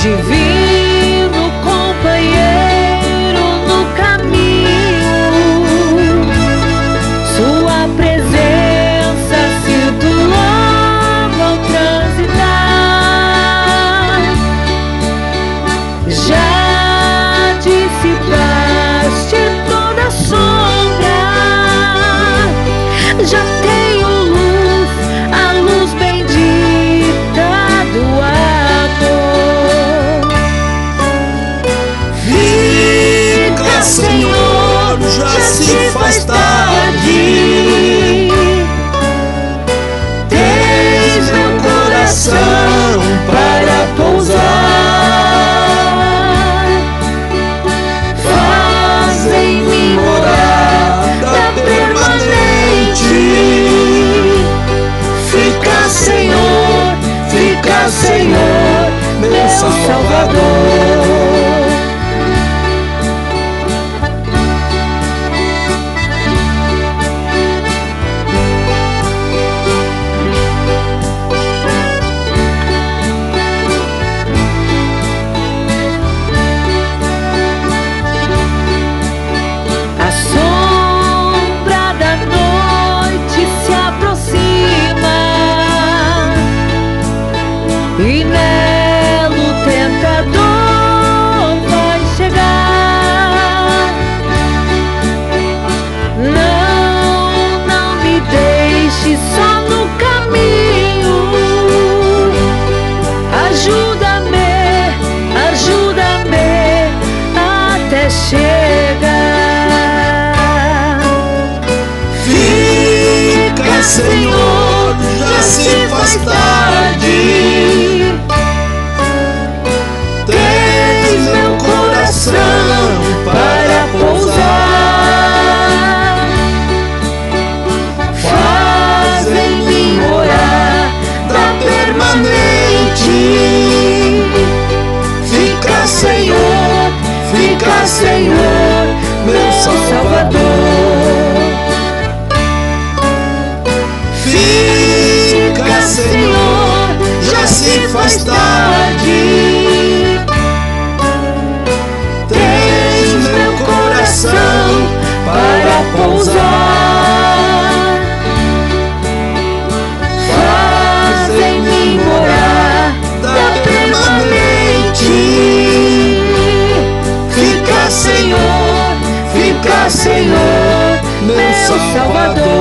divino companheiro no caminho, sua presença sinto logo ao transitar. Já dissipaste toda sombra, já tenho luz, a luz bendita do amor. Fica, Senhor, já se faz tarde. Tens meu coração para pousar. Faz em mim morada permanente. Fica, Senhor, meu Salvador. A sombra da noite se aproxima e nela o tentador vai chegar. Não me deixe só no caminho. Ajuda-me até chegar. Fica, Senhor, já se faz tarde. Tens meu coração para pousar. Faz em mim morada permanente. Fica, Senhor, meu Salvador. Fica, Senhor, já se faz tarde. Tens meu coração para pousar. Faz em mim morada permanente. Fica, Senhor, meu Salvador.